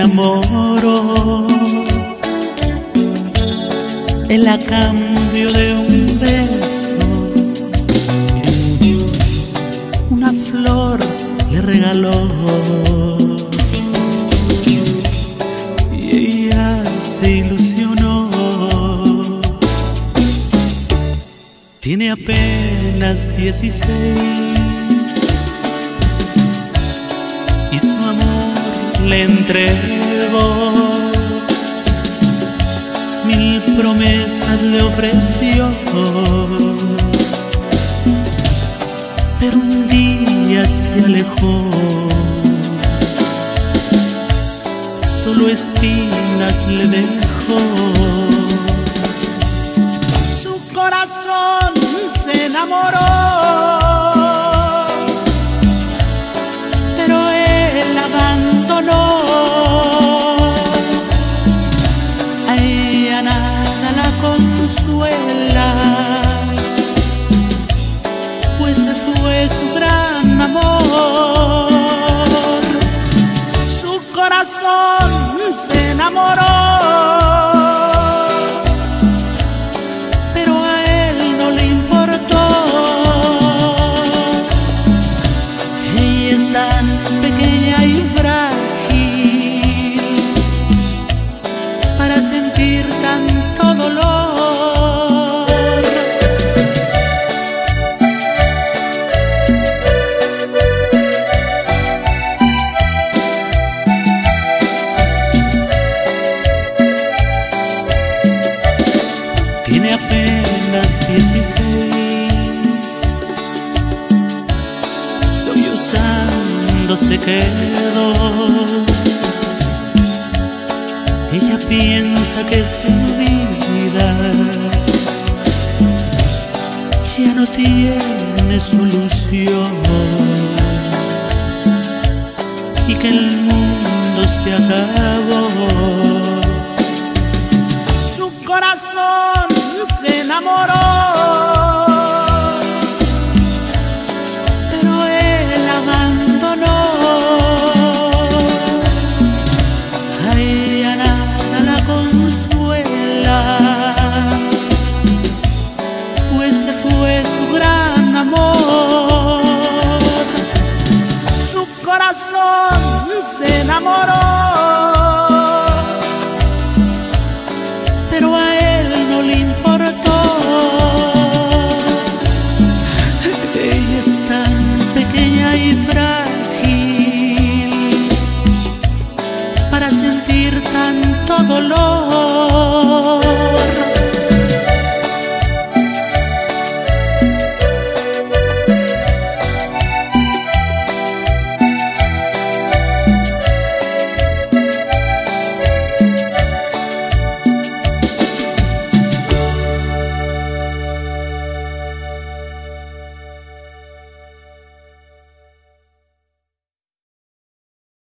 enamoró. Él a cambio de un beso, una flor le regaló. Y ella se ilusionó. Tiene apenas 16 y su amor le entregó. 1000 promesas le ofreció, pero un día se alejó. Solo espinas le dejó. Su corazón se enamoró, pero él abandonó. A ella nada la consuela, pues se fue su gran amor. Su corazón se enamoró, pero a él no le importó. Ella es tan pequeña y frágil para sentir tanto dolor. Tiene apenas 16, sollozando se quedó. Ella piensa que su vida ya no tiene solución y que el mundo se acabó. Su corazón se enamoró,